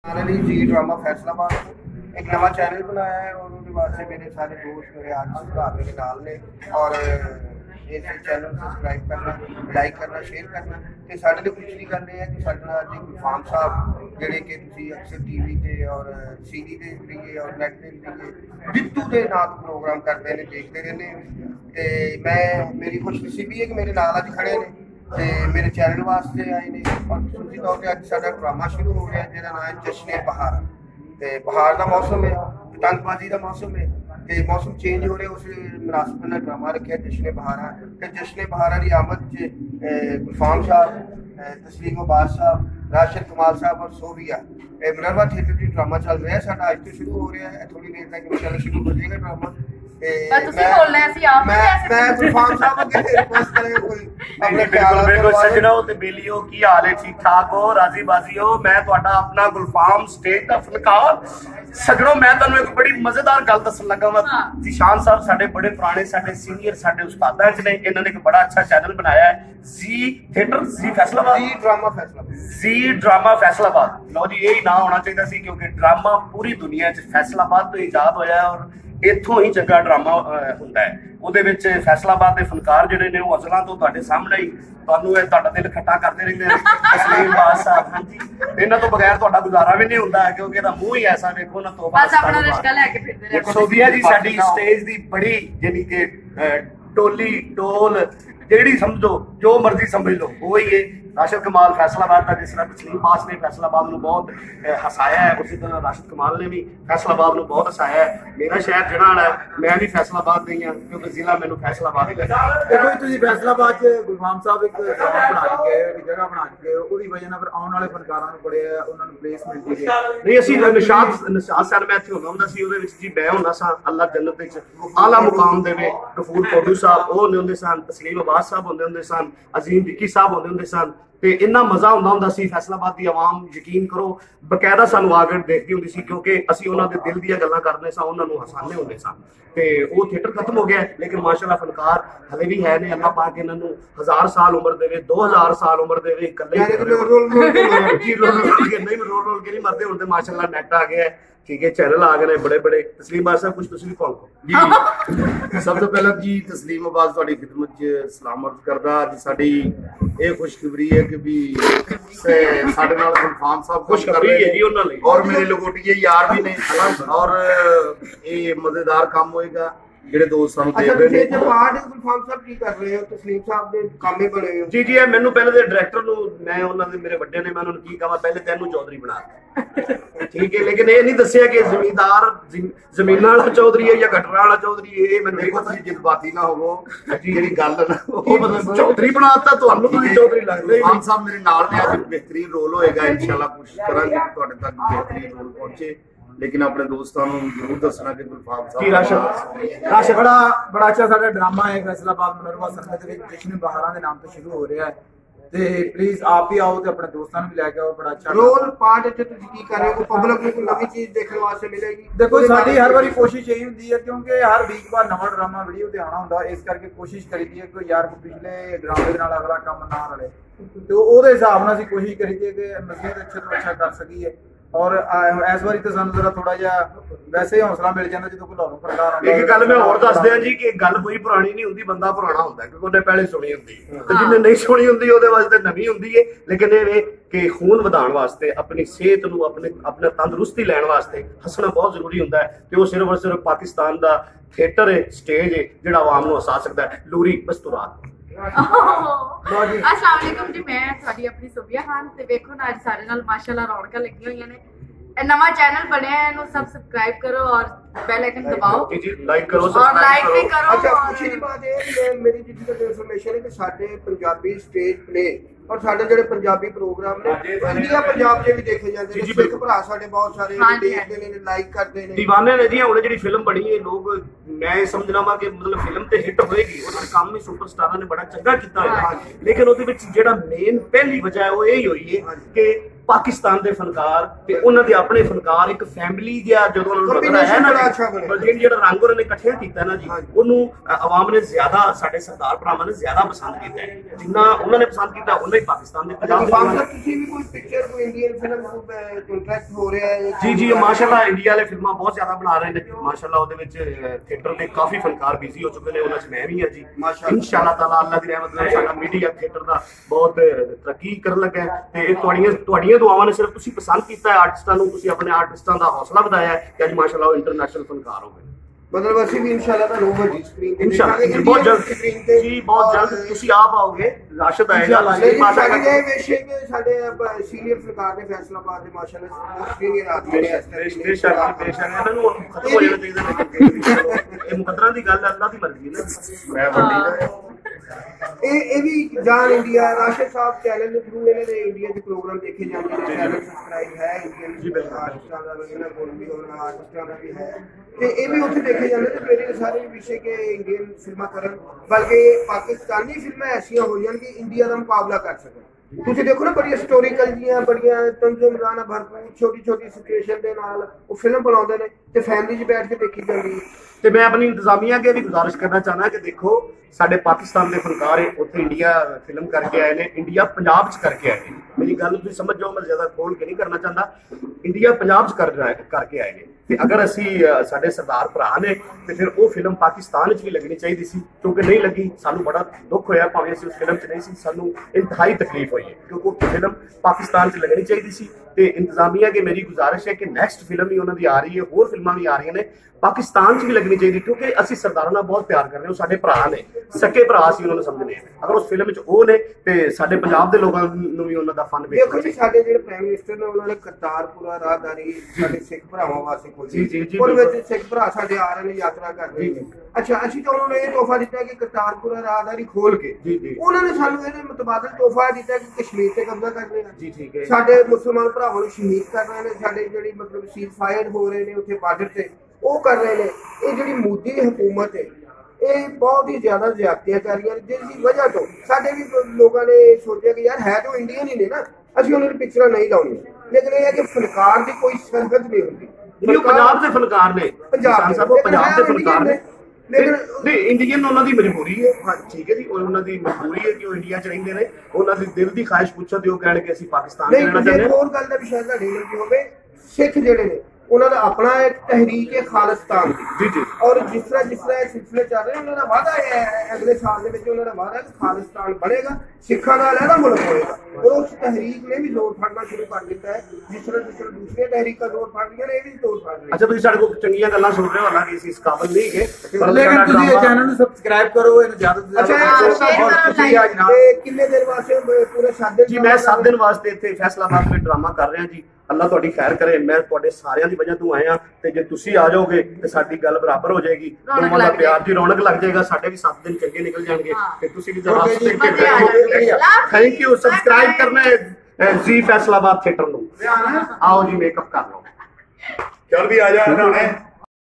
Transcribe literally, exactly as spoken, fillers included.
जी drama Faisalabad एक नवा channel बनाया है और उसके वास्ते मेरे सारे दोस्त मेरे आज भरा मेरे नाल ने और इस चैनल सबसक्राइब करना लाइक करना शेयर करना तो साढ़े लिए कुछ नहीं करने हैं कि साढ़े नाल जी गुलफाम साहब जेडे कि तुसीं अक्सर टीवी ते और सीडी दे जरिए और नेट दे जरिए बिट्टू दे नाल प्रोग्राम करते हैं देखते रहने ते मैं मेरी खुशनसीबी है कि मेरे नाल अज खड़े ने ते मेरे चैनल वास्ते आए ने और खसूसी तौर पर अज साडा ड्रामा शुरू हो गया जिहदा नाम है जश्न बहार ते बहार का मौसम है पतंगबाजी का मौसम है ते मौसम चेंज हो रहा उस मुनासिब नाल ड्रामा रखा जश्न बहारा ते जश्न बहारा की आमद च गुलफाम साहब तस्लीम अबास साहब राशिद कमाल साहब और सोबिया मुनरवा थिएटर की ड्रामा चल रहा है साडा अज तो शुरू हो रहा है थोड़ी देर तक इंशाल्लाह शुरू हो जाएगा ड्रामा मजेदार गल दसन लगा वा जीशान साहब साडे बड़े पुराने साडे सीनियर साडे उस्तादां च ने इन्होंने एक बड़ा अच्छा चैनल बनाया है जी थिएटर जी फैसलाबाद जी ड्रामा फैसलाबाद जी ड्रामा फैसलाबाद लो जी यही ना होना चाहिए सी क्योंकि ड्रामा पूरी दुनिया च फैसलाबाद तो ईजाद होया और इत्थों ही चंगा ड्रामा हुंदा है ਉਹਦੇ ਵਿੱਚ फैसलाबाद के फनकार ਜਿਹੜੇ ਨੇ ਉਹ ਅਜ਼ਲਾਂ ਤੋਂ ਤੁਹਾਡੇ ਸਾਹਮਣੇ ਹੀ ਤੁਹਾਨੂੰ ਇਹ ਤੁਹਾਡਾ ਦਿਲ ਖੱਟਾ ਕਰਦੇ ਰਹਿੰਦੇ ਨੇ ਤਸਲੀਮ ਬਾਸ ਸਾਹਿਬ ਹਾਂਜੀ ਇਹਨਾਂ ਤੋਂ ਬਗੈਰ ਤੁਹਾਡਾ ਗੁਜ਼ਾਰਾ ਵੀ ਨਹੀਂ ਹੁੰਦਾ ਕਿਉਂਕਿ ਇਹਦਾ ਮੂੰਹ ਹੀ ਐਸਾ ਵੇਖੋ ਨਾ ਤੋਬਾ ਬਸ ਆਪਣਾ ਰਿਸ਼ਕਾ ਲੈ ਕੇ ਫਿਰਦੇ ਰਹੇ ਸੋਬੀਆ ਜੀ ਸਾਡੀ ਸਟੇਜ ਦੀ ਬੜੀ ਯਾਨੀ ਕਿ ਟੋਲੀ ਟੋਲ ਜਿਹੜੀ ਸਮਝੋ ਜੋ ਮਰਜ਼ੀ ਸਮਝ ਲਓ ਉਹ ਹੀ ਹੈ राशिद कमाल फैसलाबाद का जिस तरह तस्लीम बास ने फैसलाबाद को बहुत हसाया है उसी तरह राशिद कमाल ने भी फैसलाबाद को बहुत हसाया है मेरा शहर जनाड़ा है मैं भी फैसलाबाद नहीं हाँ क्योंकि जिला मैंने फैसलाबाद देखो तुम फैसलाबाद गुलफाम साहब एक जगह बना के गए एक जगह बना के गए उसकी वजह फिर आने वाले फनकारां नूं बड़े उन्होंने प्लेस मिलती गई नहीं असीं निशात निशात सर मैं इत्थे हुंदा सी उहदे विच जी मैं हुंदा सा अल्लाह जन्नत विच आला मुकाम देवे गफूर कोडू साहब ओह हुंदे सन तस्लीम अबास साहब हुंदे हुंदे सन अजीम विक्की साहब हुंदे हुंदे सन ਤੇ ਇੰਨਾ ਮਜ਼ਾ ਹੁੰਦਾ ਹੁੰਦਾ ਸੀ ਫੈਸਲਾਬਾਦ ਦੀ ਆਵਾਮ ਯਕੀਨ ਕਰੋ ਬਕਾਇਦਾ ਸਾਨੂੰ ਆਗੜ ਦੇਖਦੀ ਹੁੰਦੀ ਸੀ ਕਿਉਂਕਿ ਅਸੀਂ ਉਹਨਾਂ ਦੇ ਦਿਲ ਦੀਆਂ ਗੱਲਾਂ ਕਰਦੇ ਸਾਂ ਉਹਨਾਂ ਨੂੰ ਹਸਾਨੇ ਹੁੰਦੇ ਸਾਂ ਤੇ ਉਹ ਥੀਏਟਰ ਖਤਮ ਹੋ ਗਿਆ ਲੇਕਿਨ ਮਾਸ਼ਾਅੱਲਾ ਫਨਕਾਰ ਹਲੇ ਵੀ ਹੈ ਨੇ ਅੱਲਾਹ ਪਾਕ ਇਹਨਾਂ ਨੂੰ ਹਜ਼ਾਰ ਸਾਲ ਉਮਰ ਦੇਵੇ ਦੋ ਹਜ਼ਾਰ ਸਾਲ ਉਮਰ ਦੇਵੇ ਇਕੱਲੇ ਰੋਲ ਰੋਲ ਕੇ ਨਹੀਂ ਰੋਲ ਰੋਲ ਕੇ ਨਹੀਂ ਮਰਦੇ ਹੁਣ ਤੇ ਮਾਸ਼ਾਅੱਲਾ ਨੈਟ ਆ ਗਿਆ ठीक है चैनल आ गए बड़े बड़े तस्लीम बास साहब कुछ तुसीं भी कॉल जी सब तो पहले जी तस्लीम अब्बास तुहाडी खिदमत च सलाम अर्ज करदा अज साडी ਇਹ ਖੁਸ਼ਖਬਰੀ ਹੈ ਕਿ ਵੀ ਸਾਡੇ ਨਾਲ ਗੁਲਫਾਮ ਸਾਹਿਬ ਖੁਸ਼ਖਬਰੀ ਹੈ ਜੀ ਉਹਨਾਂ ਲਈ ਔਰ ਮੇਰੇ ਲਗੋਟੀਏ ਯਾਰ ਵੀ ਨੇ ਔਰ ਇਹ ਮਜ਼ੇਦਾਰ ਕੰਮ ਹੋਏਗਾ ਜਿਹੜੇ ਦੋਸਤਾਂ ਨੂੰ ਦੇਖ ਰਹੇ ਨੇ ਤੇ ਪਾਰਟ ਗੁਲਫਾਮ ਸਾਹਿਬ ਕੀ ਕਰ ਰਹੇ ਹੋ ਤਸਲੀਮ ਸਾਹਿਬ ਦੇ ਕਾਮੇ ਬਣੇ ਹੋ ਜੀ ਜੀ ਇਹ ਮੈਨੂੰ ਪਹਿਲੇ ਦੇ ਡਾਇਰੈਕਟਰ ਨੂੰ ਮੈਂ ਉਹਨਾਂ ਦੇ ਮੇਰੇ ਵੱਡੇ ਨੇ ਮੈਂ ਉਹਨਾਂ ਨੂੰ ਕੀ ਕਹਾਂ ਪਹਿਲੇ ਤੈਨੂੰ ਚੌਧਰੀ ਬਣਾ ਠੀਕ ਹੈ ਲੇਕਿਨ ਇਹ ਨਹੀਂ ਦੱਸਿਆ ਕਿ ਜ਼ਮੀਂਦਾਰ ਜ਼ਮੀਨਾਂ ਵਾਲਾ ਚੌਧਰੀ ਹੈ ਜਾਂ ਗਟਰਾਂ ਵਾਲਾ ਚੌਧਰੀ ਇਹ ਮੈਨੂੰ ਦੇਖੋ ਤੁਸੀਂ ਜਜ਼ਬਾਤੀ ਨਾ ਹੋਵੋ ਜਿਹੜੀ ਗੱਲ ਨਾ ਉਹ ਮਤਲਬ ਚੌਧਰੀ ਬਣਾਤਾ ਤੁਹਾਨੂੰ ਤੁਸੀਂ ਚੌਧਰੀ ਲੱਗਦੇ ਖਾਨ ਸਾਹਿਬ ਮੇਰੇ ਨਾਲ ਨੇ ਅੱਜ ਬਿਹਤਰੀਨ ਰੋਲ ਹੋਏਗਾ ਇਨਸ਼ਾਅੱਲਾ ਕੋਸ਼ਿਸ਼ ਕਰਾਂਗੇ ਤੁਹਾਡੇ ਤੱਕ ਬਿਹਤਰੀਨ ਰੋਲ ਪਹੁੰਚੇ लेकिन अपने दोस्तों को जरूर दसना कि गुलफाम साहब राशिद राशिद बड़ा बड़ा अच्छा साडा ड्रामा है फैसलाबाद मुनरवा सरहद दे विच जश्न बहारा दे नाम तो शुरू हो रहा है ते प्लीज आप भी आओ ते अपने दोस्तों भी लेके आओ बड़ा अच्छा रोल पार्ट च तुसीं की कर रहे हो पब्लिक को नवी चीज देखने वास्ते मिलेगी देखो साडी हर बारी कोशिश यही हुंदी है क्योंकि हर वीक बाद नवा ड्रामा वीडियो ते आना हुंदा इस करके कोशिश करीदी है कि यार पिछले ड्रामे दे नाल अगला काम ना रले तो ओदे हिसाब नाल असीं कोशिश करीदी है कि मज़ीद अच्छे तो अच्छा कर सकीए और इस बारी तो सानू जरा थोड़ा जिहा वैसे ही हौसला मिल जाता जो कोई लाहौर फनकार आंदा एक गल मैं होर दस दियां जी कि गल कोई पुरानी नहीं हुंदी बंदा पुराना हुंदा क्योंकि उन्हें पहले सुनी हुंदी ते जिन्हें नहीं सुनी हुंदी ओहदे वास्ते नवीं हुंदी है लेकिन ये कि खून वधाउण वास्ते अपनी सेहत नूं अपने अपने तंदुरुस्ती लैण वास्ते हसना बहुत जरूरी हुंदा है ते ओह सिर्फ और सिर्फ पाकिस्तान दा थिएटर है स्टेज है जिहड़ा आवाम नूं हसा सकदा है लूरी बस्तुरात अस्सलाम वालेकुम जी मैं ਤੁਹਾਡੀ ਆਪਣੀ सोबिया खान ਤੇ ਵੇਖੋ ਨਾ ਅੱਜ ਸਾਡੇ ਨਾਲ ਮਾਸ਼ਾਅੱਲਾ ਰੌਣਕਾਂ ਲੱਗੀਆਂ ਹੋਈਆਂ ਨੇ ਇਹ ਨਵਾਂ ਚੈਨਲ ਬਣਿਆ ਹੈ ਇਹਨੂੰ ਸਭ ਸਬਸਕ੍ਰਾइब करो और बेल आइकन दबाओ जी जी लाइक करो और लाइक भी करो अच्छा खुशी की बात है कि मेरी जितनी तक इन्फॉर्मेशन है कि साडे पंजाबी स्टेज प्ले और साडे जेडे पंजाबी प्रोग्राम ने इंडिया पंजाब जे भी देखे जांदे ने सिख भरा साडे बहुत सारे देखदे ने लाइक करदे ने दीवाने ने जी हुण जेडी फिल्म बनी है लोग मैं समझना वा कि मतलब फिल्म ते हिट होएगी उन्हां ने काम भी सुपरस्टारां ने बड़ा चंगा कीता है लेकिन ओदे विच जेड़ा मेन पहली वजह है वो यही होई है कि ਪਾਕਿਸਤਾਨ ਦੇ ਫਨਕਾਰ ਤੇ ਉਹਨਾਂ ਦੇ ਆਪਣੇ ਫਨਕਾਰ ਇੱਕ ਫੈਮਿਲੀ ਜਿਹਾ ਜਦੋਂ ਉਹਨਾਂ ਨੂੰ ਲੱਗਦਾ ਹੈ ਨਾ ਕਿ ਜਿਹੜਾ ਰੰਗ ਉਹਨਾਂ ਨੇ ਇਕੱਠੇ ਕੀਤਾ ਨਾ ਜੀ, ਉਹਨੂੰ ਆਵਾਮ ਨੇ ਜ਼ਿਆਦਾ, ਸਾਡੇ ਸਰਦਾਰ ਭਰਾਵਾਂ ਨੇ ਜ਼ਿਆਦਾ ਪਸੰਦ ਕੀਤਾ ਹੈ। ਜਿੰਨਾ ਉਹਨਾਂ ਨੇ ਪਸੰਦ ਕੀਤਾ ਉਹਨਾਂ ਹੀ ਪਾਕਿਸਤਾਨ ਦੇ ਪੰਜਾਬ ਦੇ ਤੁਸੀਂ ਵੀ ਕੋਈ ਪਿਕਚਰ ਕੋਈ ਇੰਡੀਅਨ ਫਿਲਮ ਕੰਟਰੈਕਟ ਹੋ ਰਿਹਾ ਹੈ? ਜੀ ਜੀ ਮਾਸ਼ਾਅੱਲਾ ਇੰਡੀਆ ਵਾਲੇ ਫਿਲਮਾਂ ਬਹੁਤ ਜ਼ਿਆਦਾ ਬਣਾ ਰਹੇ ਨੇ ਮਾਸ਼ਾਅੱਲਾ। ਉਹਦੇ ਵਿੱਚ ਥੀਏਟਰ ਦੇ ਕਾਫੀ ਫਨਕਾਰ ਬਿਜ਼ੀ ਹੋ ਚੁੱਕੇ ਨੇ, ਉਹਨਾਂ 'ਚ ਮੈਂ ਵੀ ਹਾਂ ਜੀ। ਇਨਸ਼ਾਅੱਲਾ ਤਾਲਾ ਅੱਲਾ ਦੀ ਰਹਿਮਤ ਨਾਲ ਸਾਡਾ ਮੀਡੀਆ ਥੀਏਟਰ ਦਾ ਬਹੁਤ ਤਰੱਕੀ ਕਰਨ ਲੱਗਾ ਹੈ ਤੇ ਇਹ ਤੁਹਾਡੀਆਂ ਤੁਹਾਡੀਆਂ ਦੁਆਵਾਂ ਨੇ, ਸਿਰਫ ਤੁਸੀਂ ਪਸੰਦ ਕੀਤਾ ਹੈ ਆਰਟਿਸਟਾਂ ਨੂੰ, ਤੁਸੀਂ ਆਪਣੇ ਆਰਟਿਸਟਾਂ ਦਾ ਹੌਸਲਾ ਵਧਾਇਆ ਹੈ ਕਿ ਅੱਜ ਮਾਸ਼ਾਅੱਲਾ ਉਹ ਇੰਟਰਨੈਸ਼ਨਲ ਫਨਕਾਰ ਹੋ ਗਏ। ਮਤਲਬ ਅਸੀਂ ਵੀ ਇਨਸ਼ਾਅੱਲਾ ਤੁਹਾਨੂੰ ਵੱਡੀ ਸਕਰੀਨ ਤੇ ਇਨਸ਼ਾਅੱਲਾ ਬਹੁਤ ਜਲਦ ਜੀ, ਬਹੁਤ ਜਲਦ ਤੁਸੀਂ ਆਪ ਆਓਗੇ, ਰਾਸ਼ਿਦ ਆਏਗਾ। ਸਾਡੇ ਵੇਸ਼ੇ ਕੇ ਸਾਡੇ ਸੀਨੀਅਰ ਫਨਕਾਰ ਨੇ ਫੈਸਲਾਬਾਦ ਦੇ ਮਾਸ਼ਾਅੱਲਾ ਸੀਨੀਅਰ ਆਦਮੀ ਨੇ ਬੇਸ਼ੱਕ ਬੇਸ਼ੱਕ ਇਹਨਾਂ ਨੂੰ ਖਤਮ ਹੋ ਜਾਣਾ ਚਾਹੀਦਾ। ਇਹ ਮੁਕੱਦਰਾਂ ਦੀ ਗੱਲ ਅੱਲਾ ਦੀ ਮਰਜ਼ੀ ਹੈ ਨਾ, ਮੈਂ ਵੱਡੀ ਇਹ ਇਹ ਵੀ ਜਾਨ ਇੰਡੀਆ ਰਾਸ਼ਿਦ ਸਾਹਿਬ ਚੈਨਲ ਦੇ ਥਰੂ ਇਹਨਾਂ ਦੇ ਇੰਡੀਆ ਦੇ ਪ੍ਰੋਗਰਾਮ ਦੇਖੇ ਜਾਂਦੇ ਨੇ, ਚੈਨਲ ਸਬਸਕ੍ਰਾਈਬ ਹੈ ਇੰਡੀਅਨ ਆਰਟਿਸਟਾਂ ਦਾ, ਇਹਨਾਂ ਕੋਲ ਵੀ ਉਹਨਾਂ ਆਰਟਿਸਟਾਂ ਦਾ ਵੀ ਹੈ ਤੇ ਇਹ ਵੀ ਉੱਥੇ ਦੇਖੇ ਜਾਂਦੇ ਨੇ। ਮੇਰੇ ਸਾਰੇ ਵਿਸ਼ੇ ਕੇ ਇੰਡੀਅਨ ਫਿਲਮਾਂ ਕਰਨ, ਬਲਕਿ ਪਾਕਿਸਤਾਨੀ ਫਿਲਮਾਂ ਐਸੀਆਂ ਹੋ ਜਾਣ ਕਿ ਇੰਡੀਆ ਦਾ ਮੁਕਾਬਲਾ ਕਰ ਸਕਣ। ਤੁਸੀਂ ਦੇਖੋ ਨਾ ਬੜੀਆਂ ਹਿਸਟੋਰੀਕਲ ਜੀਆਂ, ਬੜੀਆਂ ਤੰਜ਼ੁਮਰਾਨਾ ਭਰਪੂਰ ਛੋਟੀ ਛੋਟੀ ਸਿਚੁਏਸ਼ਨ ਦੇ ਨਾਲ ਉਹ ਫਿਲਮ ਬਣਾਉਂਦੇ ਨੇ ਤੇ ਫੈਮਿਲੀ 'ਚ ਬੈਠ ਕੇ ਦੇਖੀ ਜਾਂਦੀ ਹੈ। ਤੇ ਮੈਂ ਆਪਣੀ ਇੰਤਜ਼ਾਮੀਆ ਅੱਗੇ ਵੀ ਗੁਜ਼ਾਰਿਸ਼ ਕਰਨਾ ਚਾਹੁੰਦਾ ਕਿ ਦੇਖੋ ਸਾਡੇ ਪਾਕਿਸਤਾਨ ਦੇ ਫਨਕਾਰ ਉੱਥੇ ਇੰਡੀਆ ਫਿਲਮ ਕਰਕੇ ਆਏ ਨੇ, ਇੰਡੀਆ ਪੰਜਾਬ 'ਚ ਕਰਕੇ ਆਏ ਨੇ। ਮੇਰੀ ਗੱਲ ਤੁਸੀਂ ਸਮਝ ਜਾਓ, ਮੈਂ ਜ਼ਿਆਦਾ ਖੋਲ ਕੇ ਨਹੀਂ ਕਰਨਾ ਚਾਹੁੰਦਾ। ਇੰਡੀਆ ਪੰਜਾਬ 'ਚ ਕਰ ਕਰਕੇ ਆਏ ਨੇ ਤੇ ਅਗਰ ਅਸੀਂ ਸਾਡੇ ਸਰਦਾਰ ਭਰਾ ਨੇ ਤੇ ਫਿਰ ਉਹ ਫਿਲਮ ਪਾਕਿਸਤਾਨ 'ਚ ਵੀ ਲੱਗਣੀ ਚਾਹੀਦੀ ਸੀ, ਕਿਉਂਕਿ ਨਹੀਂ ਲੱਗੀ। ਸਾਨੂੰ ਬੜਾ ਦੁੱਖ ਹੋਇਆ, ਭਾਵੇਂ ਅਸੀਂ ਉਸ ਫਿਲਮ 'ਚ ਨਹੀਂ ਸੀ, ਸਾਨੂੰ ਇੰਤਹਾਈ ਤਕਲੀਫ ਹੋਈ ਹੈ ਕਿਉਂਕਿ ਉਹ ਫਿਲਮ ਪਾਕਿਸਤਾਨ 'ਚ ਲੱਗਣੀ ਚਾਹੀਦੀ ਸੀ। ਤੇ ਇੰਤਜ਼ਾਮੀਆ ਕਿ ਮੇਰੀ ਗੁਜ਼ਾਰਿਸ਼ ਹੈ ਕਿ ਨੈਕਸਟ ਫਿਲਮ ਵੀ ਉਹਨਾਂ ਦੀ ਆ ਰਹੀ ਹੈ, ਹੋਰ ਫਿਲਮਾਂ ਵੀ ਆ ਰਹੀਆਂ ਨੇ, ਪਾਕਿਸਤਾਨ 'ਚ ਵੀ ਲੱਗਣੀ ਚਾਹੀਦੀ ਕਿਉਂਕਿ ਅਸੀਂ ਸਰਦਾਰਾਂ ਨਾਲ ਬਹੁਤ ਪਿਆਰ ਕਰਦੇ ਹਾਂ, ਉਹ ਸਾਡੇ ਭਰਾ ਨੇ, ਸਕੇ ਭਰਾ ਅਸੀਂ ਉਹਨਾਂ ਨੂੰ ਸਮਝਦੇ ਹਾਂ। ਅਗਰ ਉਸ ਫਿਲਮ ਵਿੱਚ ਉਹ ਨੇ ਤੇ ਸਾਡੇ ਪੰਜਾਬ ਦੇ ਲੋਕਾਂ ਨੂੰ ਵੀ ਉਹਨਾਂ ਦਾ ਫਨ ਵੇਖਣਾ ਦੇਖੋ ਜੀ, ਸਾਡੇ ਜਿਹੜੇ ਪ੍ਰਾਈਮ ਮਿਨਿਸਟਰ ਨੇ ਉਹਨਾਂ ਨੇ ਕਰਤਾਰਪੁਰਾ ਰਾਹਦਾਰੀ ਸਾਡੇ ਸਿੱਖ ਭਰਾਵਾਂ ਵਾਸਤੇ ਖੋਲੀ। ਜੀ ਜੀ ਜੀ, ਉਹਦੇ ਵਿੱਚ ਸਿੱਖ ਭਰਾ ਸਾਡੇ ਆ ਰਹੇ ਨੇ, ਯਾਤਰਾ ਕਰ ਰਹੇ ਨੇ। ਅੱਛਾ, ਅਸੀਂ ਤਾਂ ਉਹਨਾਂ ਨੂੰ ਇਹ ਤੋਹਫਾ ਦਿੱਤਾ ਕਿ ਕਰਤਾਰਪੁਰਾ ਰਾਹਦਾਰੀ ਖੋਲ ਕੇ ਜੀ ਜੀ ਉਹਨਾਂ ਨੇ ਸਾਨੂੰ ਇਹਦੇ ਮੁਤਬਾਦਲ ਤੋਹਫਾ ਦਿੱਤਾ ਕਿ ਕਸ਼ਮੀਰ ਤੇ ਕਬਜ਼ਾ ਕਰ ਰਹੇ ਨੇ। ਜੀ ਠੀਕ ਹੈ। ਸਾਡੇ ਮੁਸਲਮਾਨ ਭਰਾਵਾਂ ਨੂੰ ਸ਼ਹੀਦ ਕਰ ਰਹੇ ਨੇ, ਸਾਡੇ ਜਿਹੜੀ ਮਤਲਬ ਸੀਜ਼ ਫਾਇਰ ਹੋ ਰਹੇ ਨੇ ਉੱਥੇ ਬਾਰਡਰ ਤੇ ਉਹ ਕਰ ਰਹੇ ਨੇ। ਇਹ ਜਿਹੜੀ ਮੋਦੀ ਹਕੂਮਤ ਹੈ ਇਹ ਬਹੁਤ ਹੀ ਜ਼ਿਆਦਾ ਜ਼ਿਆਦਤੀਆਂ ਕਰ ਰਹੀਆਂ ਨੇ, ਜਿਸ ਦੀ ਵਜ੍ਹਾ ਤੋਂ ਸਾਡੇ ਵੀ ਲੋਕਾਂ ਨੇ ਸੋਚਿਆ ਕਿ ਯਾਰ ਹੈ ਤਾਂ ਇੰਡੀਅਨ ਹੀ ਨੇ ਨਾ, ਅਸੀਂ ਉਹਨਾਂ ਦੀ ਪਿਕਚਰਾਂ ਨਹੀਂ ਲਾਉਣੀਆਂ। ਲੇਕਿਨ ਇਹ ਹੈ ਕਿ ਫਨਕਾਰ ਦੀ ਕੋਈ ਸਰਹੱਦ ਨਹੀਂ ਹੁੰਦੀ। ਉਹ ਪੰਜਾਬ ਦੇ ਫਨਕਾਰ ਨੇ, ਪੰਜਾਬ ਸਾਹਿਬ ਉਹ ਪੰਜਾਬ ਦੇ ਫਨਕਾਰ ਨੇ, ਲੇਕਿਨ ਨਹੀਂ ਇੰਡੀਅਨ ਉਹਨਾਂ ਦੀ ਮਜਬੂਰੀ ਹੈ। ਹਾਂ ਠੀਕ ਹੈ ਜੀ, ਉਹਨਾਂ ਦੀ ਮਜਬੂਰੀ ਹੈ ਕਿ ਉਹ ਇੰਡੀਆ 'ਚ ਰਹਿੰਦੇ ਨੇ। ਉਹਨਾਂ ਦੀ ਦਿਲ ਦੀ ਖਾਹਿਸ਼ ਪੁੱਛੋ ਤੇ ਉਹ ਕਹਿਣ ਕਿ ਅਸੀਂ ਪਾਕਿਸਤਾਨ 'ਚ ਰਹਿਣਾ ਚਾਹੁੰਦੇ ਹਾਂ। ਹੋਰ ਗੱਲ ਦਾ ਵੀ ਸ਼ਾਇਦ ਤੁਹਾਡੀ ਨਜ਼ਰ ਹੋਵੇ, ਸਿੱਖ ਜਿਹੜੇ ਨੇ ਉਹਨਾਂ ਦਾ ਆਪਣਾ ਇੱਕ ਤਹਿਰੀਕ ਹੈ ਖਾਲਿਸਤਾਨ ਦੀ। ਜੀ ਜੀ। ਔਰ ਜਿਸ ਤਰ੍ਹਾਂ ਜਿਸ ਤਰ੍ਹਾਂ ਇਹ ਸਿਲਸਿਲੇ ਚੱਲ ਰਹੇ ਉਹਨਾਂ ਦਾ ਵਾਅਦਾ ਹੈ ਅਗਲੇ ਸਾਲ ਦੇ ਵਿੱਚ, ਉਹਨਾਂ ਦਾ ਵਾਅਦਾ ਹੈ ਕਿ ਖਾਲਿਸਤਾਨ ਬਣੇਗਾ, ਸਿੱਖਾਂ ਦਾ ਅਲੱਗਾ ਮੁਲਕ ਹੋਏਗਾ। ਔਰ ਉਸ ਤਹਿਰੀਕ ਨੇ ਵੀ ਜ਼ੋਰ ਫੜਨਾ ਸ਼ੁਰੂ ਕਰ ਦਿੱਤਾ ਹੈ, ਜਿਸ ਤਰ੍ਹਾਂ ਜਿਸ ਤਰ੍ਹਾਂ ਦੂਸਰੀਆਂ ਤਹਿਰੀਕਾਂ ਜ਼ੋਰ ਫੜ ਰਹੀਆਂ ਨੇ, ਇਹ ਵੀ ਜ਼ੋਰ ਫੜ ਰਹੀਆਂ। ਅੱਛਾ, ਤੁਸੀਂ ਸਾਡੇ ਕੋਲ ਚੰਗੀਆਂ ਗੱਲਾਂ ਸੁਣ ਰਹੇ ਹੋ, ਹਾਲਾਂਕਿ ਅਸੀਂ ਇਸ ਕਾਬਲ ਨਹੀਂ ਹੈਗੇ, ਪਰ ਲੇਕਿਨ ਤੁਸੀਂ ਇਹ ਚੈਨਲ ਨੂੰ ਸਬਸਕ੍ਰਾਈਬ ਕਰੋ, ਇਹਨੂੰ ਜ਼ਿਆਦਾ ਤੋਂ ਜ਼ਿਆਦਾ। ਤੇ ਕਿੰਨੇ ਦਿਨ ਵਾਸਤੇ ਪੂਰੇ ਸੱਤ ਦਿਨ? ਜੀ ਮੈਂ ਸੱਤ ਦਿਨ ਵਾਸਤੇ ਇੱਥੇ ਫੈਸਲਾਬਾਦ ਵਿੱਚ ਡਰਾਮਾ ਕਰ ਰਿਹਾ ਜੀ। ਅੱਲਾ ਤੁਹਾਡੀ ਖੈਰ ਕਰੇ। ਮੈਂ ਤੁਹਾਡੇ ਸਾਰਿਆਂ ਦੀ ਵਜ੍ਹਾ ਤੋਂ ਆਇਆ ਤੇ ਜੇ ਤੁਸੀਂ ਆ ਜਾਓਗੇ ਤੇ ਸਾਡੀ ਗੱਲ ਬਰਾਬਰ ਹੋ ਜਾਏਗੀ, ਦੋਵਾਂ ਦਾ ਪਿਆਰ ਦੀ ਰੌਣਕ ਲੱਗ ਜਾਏਗਾ, ਸਾਡੇ ਵੀ ਸੱਤ ਦਿਨ ਚੰਗੇ ਨਿਕਲ ਜਾਣਗੇ ਤੇ ਤੁਸੀਂ ਵੀ ਜਰਾ ਥੈਂਕ ਯੂ। ਸਬਸਕ੍ਰਾਈਬ ਕਰਨਾ ਹੈ ਜੀ ਫੈਸਲਾਬਾਦ ਥੀਏਟਰ ਨੂੰ। ਆਓ ਜੀ, ਮੇਕਅਪ ਕਰ ਲਓ। ਚੱਲ ਵੀ ਆ ਜਾ।